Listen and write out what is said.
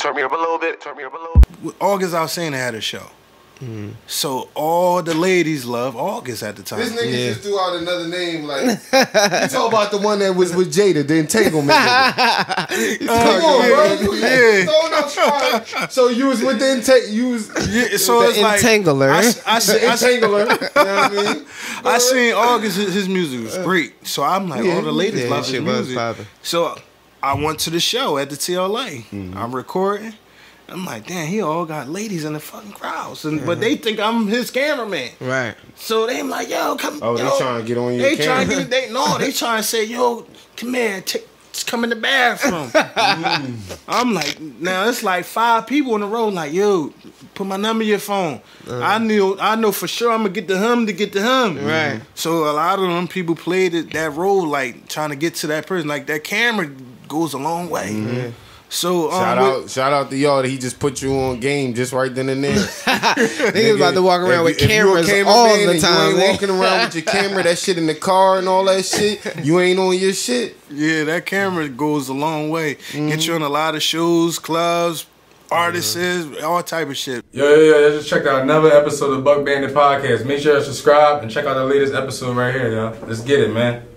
Turn me up a little bit. Turn me up a little bit. August Alsina had a show. So all the ladies love August at the time. This nigga just threw out another name. Like you talk about the one that was with Jada, the entanglement. Come on, bro. Yeah. So you was with the so the it's like entangler. Entangler. You know what I mean? I seen August. His music was great. So I'm like, all the ladies love his music. So I went to the show at the TLA. I'm recording. I'm like, damn, he all got ladies in the fucking crowds, but they think I'm his cameraman. Right. So they like, yo, come. Oh, yo. they trying to get on your They camera. trying to get. They trying to say, yo, come here, come in the bathroom. I'm like, now it's like 5 people in a row. Like, yo, put my number in your phone. I know for sure I'm gonna get to him. Right. So a lot of them people played that role, like trying to get to that person. Like that camera goes a long way. So shout out to y'all that he just put you on game just right then and there. Niggas about to walk around with cameras all the time. You ain't walking around with your camera, that shit in the car and all that shit. You ain't on your shit. Yeah, that camera goes a long way. Get you on a lot of shows, clubs, artists, all type of shit. Yo, just checked out another episode of Buck Bandit Podcast. Make sure to subscribe and check out the latest episode right here, y'all. Let's get it, man.